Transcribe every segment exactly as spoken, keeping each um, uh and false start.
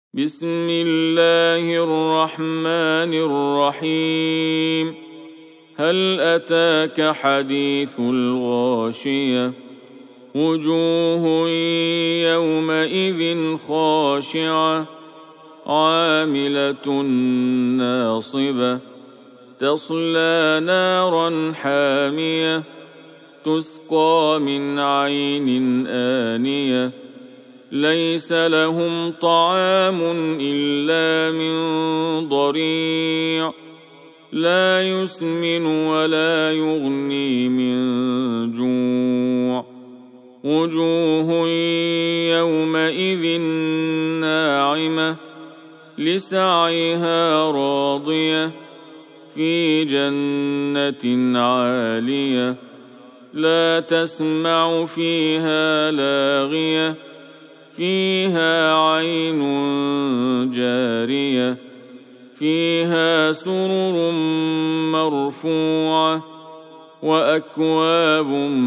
بسم الله الرحمن الرحيم. هل أتاك حديث الغاشية؟ وجوه يومئذ خاشعة عاملة ناصبة تصلى نارا حامية تسقى من عين آنية ليس لهم طعام إلا من ضريع لا يسمن ولا يغني من جوع. وجوه يومئذ ناعمة لسعيها راضية في جنة عالية لا تسمع فيها لاغية فيها عين جارية فيها سرر مرفوعة وأكواب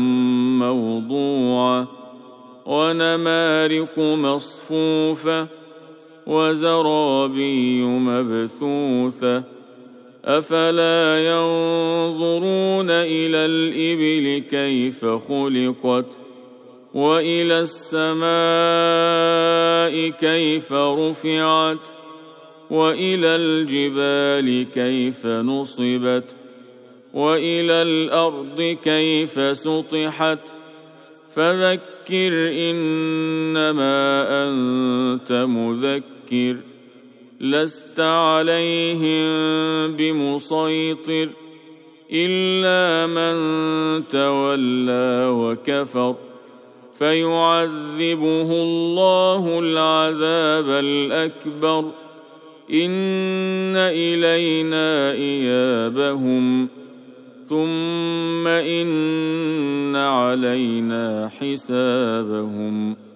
موضوعة ونمارق مصفوفة وزرابي مبثوثة أفلا ينظرون إلى الإبل كيف خلقت وإلى السماء كيف رفعت وإلى الجبال كيف نصبت وإلى الأرض كيف سطحت فذكر إنما أنت مذكر لست عليهم بمسيطر إلا من تولى وكفر فيعذبه الله العذاب الأكبر إن إلينا إيابهم ثم إن علينا حسابهم.